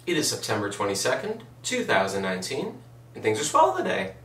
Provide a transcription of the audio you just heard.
It is September 22nd, 2019, and things are swell today.